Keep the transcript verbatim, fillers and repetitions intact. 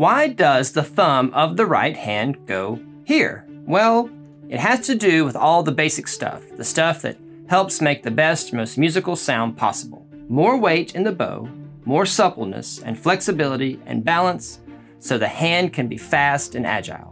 Why does the thumb of the right hand go here? Well, it has to do with all the basic stuff, the stuff that helps make the best, most musical sound possible. More weight in the bow, more suppleness and flexibility and balance, so the hand can be fast and agile.